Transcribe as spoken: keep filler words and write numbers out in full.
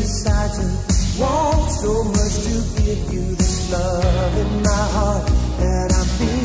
besides and want so much to give you this love in my heart that I'm feeling.